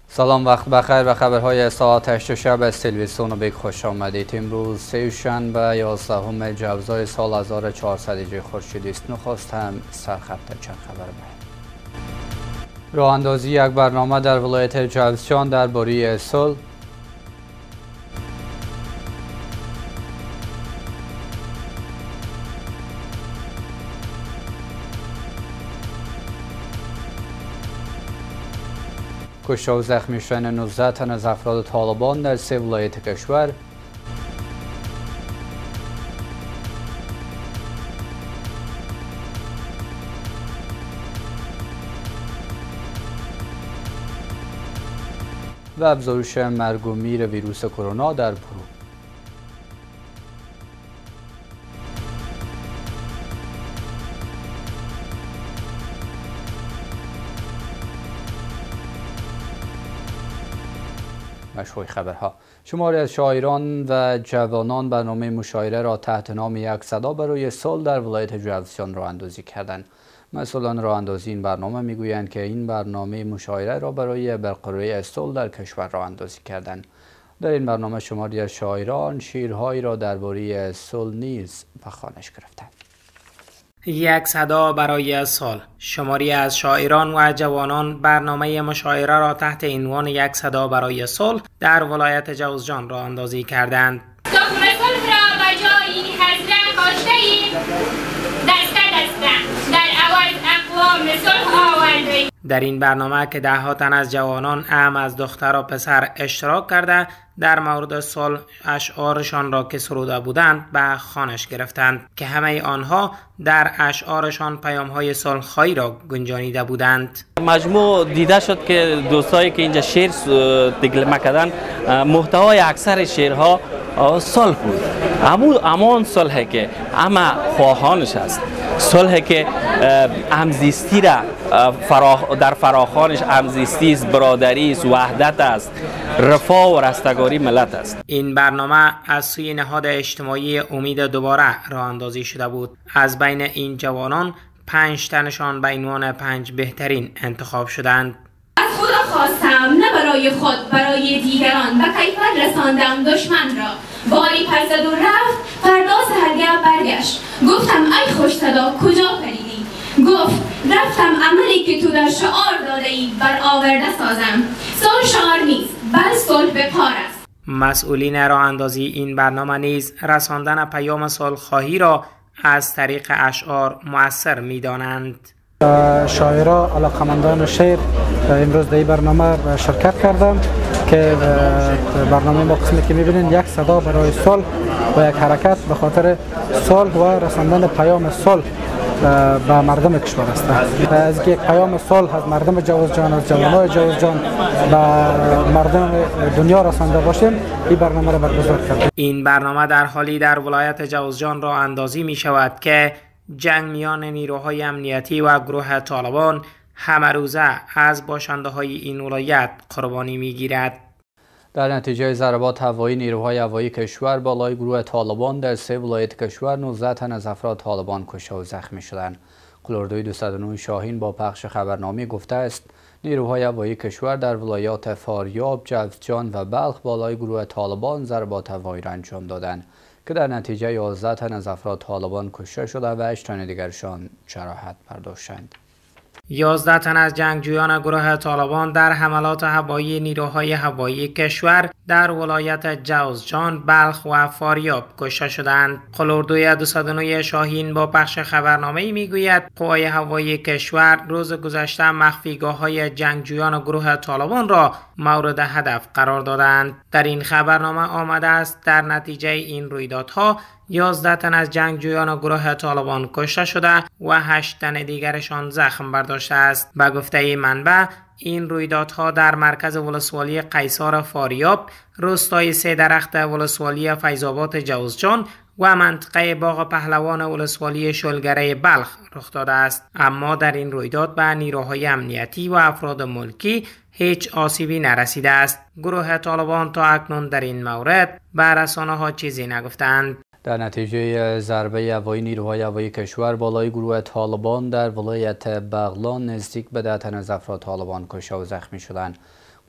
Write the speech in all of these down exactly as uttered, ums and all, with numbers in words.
سلام، وقت بخیر و خبرهای ساعت هشت شب از تلویزیون بیک خوش آمدید. امروز سه شنبه یازدهم جوزای سال هزار و چهارصد خورشیدی است. نخست هم سرخط چند خبر باید. راه اندازی یک برنامه در ولایت جوزجان درباره صلح. کشته و زخمی شدن نوزده تن از افراد طالبان در سه ولایت کشور. و افزایش مرگ و میر ویروس کرونا در پرو. مشروع خبرها. شماری از شاعران و جوانان برنامه مشاعره را تحت نام یک صدا برای صلح در ولایت جوزجان راه اندازی کردند. مسئولان راه اندازی این برنامه میگویند که این برنامه مشاعره را برای برقراری صلح در کشور راه اندازی کردند. در این برنامه شماری از شاعران شعرهایی را درباره صلح نیز به خوانش گرفتند. یک صدا برای صلح. شماری از شاعران و جوانان برنامه مشاعره را تحت عنوان یک صدا برای صلح در ولایت جوزجان راه اندازی کردند. تخم صلح را به جایی حضره خواسته دسته دسته در عوض اقوام صلح آورده. در این برنامه که ده ها تن از جوانان اعم از دختر و پسر اشتراک کرده در مورد صلح اشعارشان را که سروده بودند به خوانش گرفتند که همه آنها در اشعارشان پیام‌های صلح‌خواهی را گنجانیده بودند. مجموع دیده شد که دوستایی که اینجا شعر تکلمه کردن محتوای اکثر شعرها صلح بود. امان صلحی که اما خواهانش است، صلحی که همزیستی را در فراخوانش همزیستی است، برادری است، وحدت است، رفاه و رستگاری ملت است. این برنامه از سوی نهاد اجتماعی امید دوباره راه اندازی شده بود. از بین این جوانان پنج تنشان به عنوان پنج بهترین انتخاب شدند. از خدا خواستم نه برای خود برای دیگران به کیفر رساندم دشمن را. باری پر زد و رفت فردا سحرگه برگشت. گفتم ای خوش صدا کجا پریدی؟ گفت رفتم عملی که تو در شعار داده ای بر آورده سازم. صلح شعار نیست بل صلح به کار است. مسئولین راه اندازی این برنامه نیز رساندن پیام صلح‌خواهی را از طریق اشعار مؤثر می‌دانند. شاعرها علاقمندان شعر امروز در این برنامه شرکت کردند که برنامه ما قسمی که می‌بینید یک صدا برای صلح و یک حرکت به خاطر صلح و رساندن پیام صلح به مردم کشور است. از اینکه یک پیام صلح از مردم جوزجان، از جوانان جوزجان به مردم دنیا رسانده باشیم، این برنامه را برگزار کردیم. این برنامه در حالی در ولایت جوزجان راه اندازی می شود که جنگ میان نیروهای امنیتی و گروه طالبان همه روزه از باشنده های این ولایت قربانی می گیرد. در نتیجه ضربات هوایی نیروهای هوایی کشور بالای گروه طالبان در سه ولایت کشور نوزده تن از افراد طالبان کشته و زخمی شدند. قلوردوی دویست و نه شاهین با پخش خبرنامه گفته است نیروهای هوایی کشور در ولایات فاریاب، جوزجان و بلخ بالای گروه طالبان ضربات هوایی را انجام دادند که در نتیجه یازده تن از افراد طالبان کشته شده و هشت تن دیگرشان جراحت برداشتند. یازده تن از جنگجویان گروه طالبان در حملات هوایی نیروهای هوایی کشور در ولایت جوزجان، بلخ و فاریاب کشته شدند. قلوردوی دویست و نه شاهین با پخش خبرنامه‌ای میگوید قوای هوایی کشور روز گذشته مخفیگاه‌های جنگجویان گروه طالبان را مورد هدف قرار دادند. در این خبرنامه آمده است در نتیجه این رویدادها یازده تن از جنگجویان گروه طالبان کشته شده و هشت تن دیگرشان زخم برداشته است. به گفته منبع این رویدادها در مرکز ولسوالی قیصار فاریاب، روستای سه درخت ولسوالی فیض‌آباد جوزجان و منطقه باغ پهلوان ولسوالی شلگره بلخ رخ داده است. اما در این رویداد به نیروهای امنیتی و افراد ملکی هیچ آسیبی نرسیده است. گروه طالبان تا اکنون در این مورد به رسانه‌ها چیزی نگفتند. در نتیجه ضربه هوایی نیروهای هوایی کشور بالای گروه طالبان در ولایت بغلان نزدیک به ده تن از افراد طالبان کشته و زخمی شدند.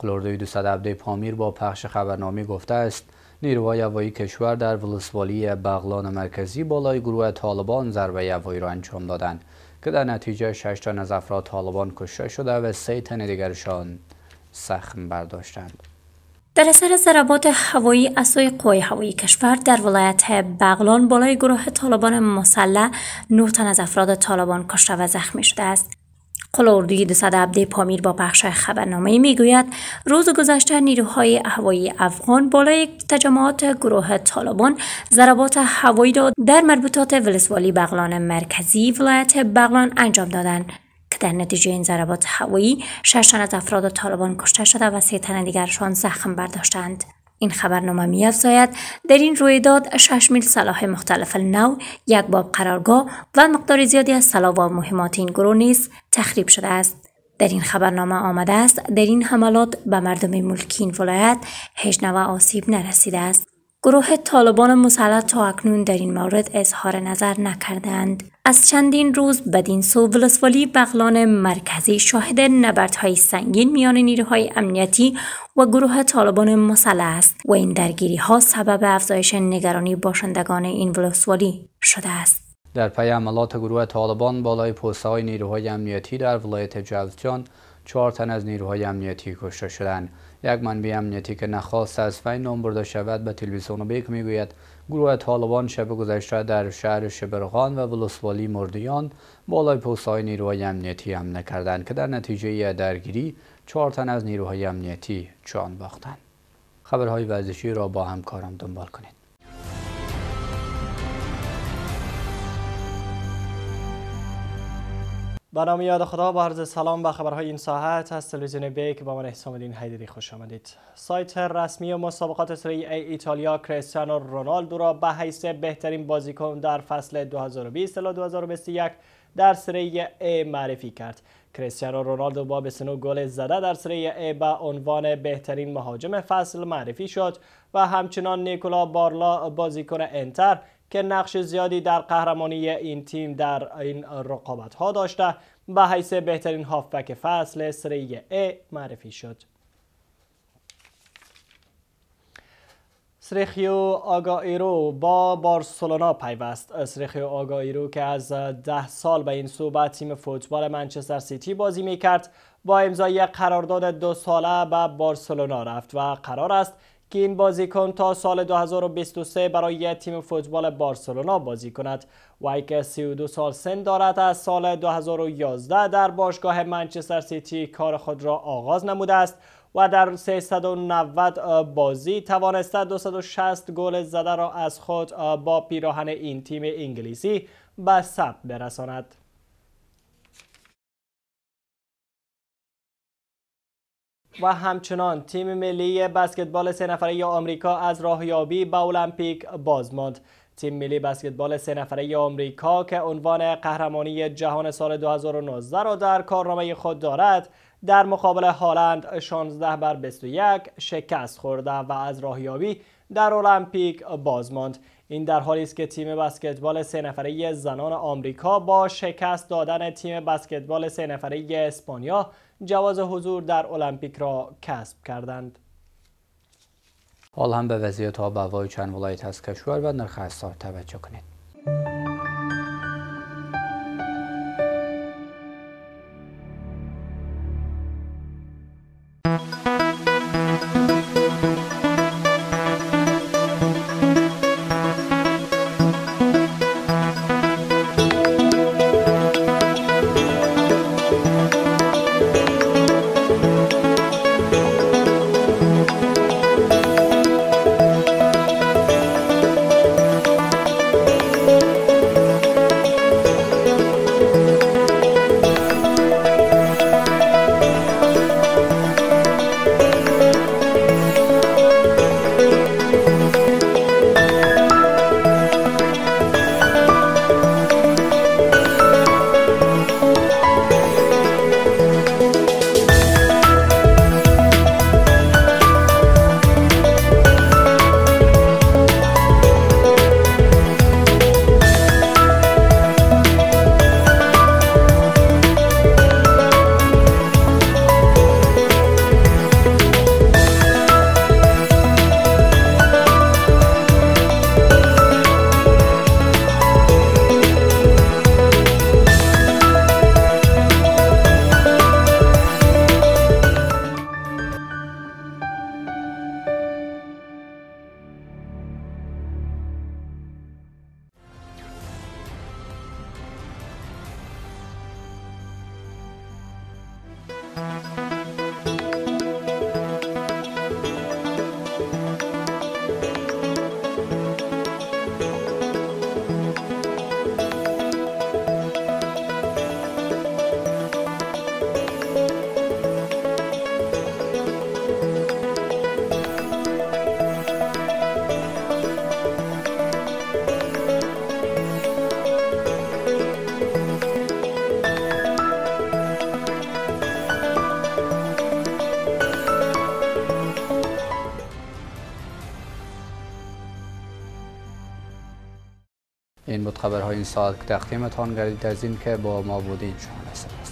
قلوردوی دویست و هفده پامیر با پخش خبرنامه گفته است نیروهای هوایی کشور در ولسوالی بغلان مرکزی بالای گروه طالبان ضربه هوایی را انجام دادند که در نتیجه شش تن از افراد طالبان کشته شده و سه تن دیگرشان زخم برداشتند. در اثر ضربات هوایی از سوی قوای هوایی کشور در ولایت بغلان بالای گروه طالبان مسلح نه تن از افراد طالبان کشته و زخمی شده است. قلوردوی دویست و هفده پامیر با پخش خبرنامه میگوید روز گذشته نیروهای هوایی افغان بالای تجمعات گروه طالبان ضربات هوایی را در مربوطات ولسوالی بغلان مرکزی ولایت بغلان انجام دادند که در نتیجه این ضربات هوایی شش تن از افراد طالبان کشته شده و سه تن دیگرشان زخم برداشتند. این خبرنامه می‌افزاید در این رویداد شش میل سلاح مختلف نوع، یک باب قرارگاه و مقدار زیادی از سلاح و مهمات این گروه نیز تخریب شده است. در این خبرنامه آمده است در این حملات به مردم ملکی این ولایت هیچ نوع آسیب نرسیده است. گروه طالبان مسلح تا اکنون در این مورد اظهار نظر نکردند. از چندین روز بدین سو ولسوالی بغلان مرکزی شاهد نبردهای سنگین میان نیروهای امنیتی و گروه طالبان مسلح است و این درگیری ها سبب افزایش نگرانی باشندگان این ولسوالی شده است. در پی حملات گروه طالبان بالای پست‌های نیروهای امنیتی در ولایت جوزجان چهار تن از نیروهای امنیتی کشته شدند. یک منبع امنیتی که نخواست از فین نام برده شود به تلویزیون بیک میگوید گروه طالبان شب گذشته در شهر شبرغان و ولسوالی مردیان بالای پست‌های نیروهای امنیتی حمله کردند که در نتیجه درگیری چهار تن از نیروهای امنیتی جان باختند. خبرهای ورزشی را با همکارم دنبال کنید. به نام یاد خدا با عرض سلام به خبرهای این ساعت از تلویزیون بیک با من حسام الدین حیدری خوش آمدید. سایت رسمی مسابقات سری ای ایتالیا کریستیانو رونالدو را به حیث بهترین بازیکن در فصل دو هزار و بیست الی دو هزار و بیست و یک در سری ای معرفی کرد. کریستیانو رونالدو با بیست و نه گل زده در سری ای به عنوان بهترین مهاجم فصل معرفی شد و همچنان نیکولا بارلا بازیکن انتر که نقش زیادی در قهرمانی این تیم در این رقابت ها داشته به حیث بهترین هافبک فصل سری ای معرفی شد. سرخیو آگائیرو با بارسلونا پیوست. سرخیو آگائیرو که از ده سال به این سو به تیم فوتبال منچستر سیتی بازی می کرد با امضای قرارداد دو ساله به بارسلونا رفت و قرار است که این بازیکن تا سال دو هزار و بیست و سه برای تیم فوتبال بارسلونا بازی کند. وی که سی و دو سال سن دارد از سال دو هزار و یازده در باشگاه منچستر سیتی کار خود را آغاز نموده است و در سیصد و نود بازی توانسته دویست و شصت گل زده را از خود با پیراهن این تیم انگلیسی به ثبت برساند. و همچنان تیم ملی بسکتبال سه نفره آمریکا از راهیابی به المپیک باز ماند. تیم ملی بسکتبال سه نفره آمریکا که عنوان قهرمانی جهان سال دو هزار و نوزده را در کارنامه خود دارد در مقابل هلند شانزده بر بیست و یک شکست خورده و از راهیابی در المپیک باز ماند. این در حالی است که تیم بسکتبال سه نفره زنان آمریکا با شکست دادن تیم بسکتبال سه نفره اسپانیا جواز حضور در المپیک را کسب کردند. حال هم به وضعیت آب و هوای چند ولایت از کشور و نرخ اسعار توجه کنید. این بود خبرهای این ساعت که تقدیمتان گردید. از این که با ما بودین شما سپاس.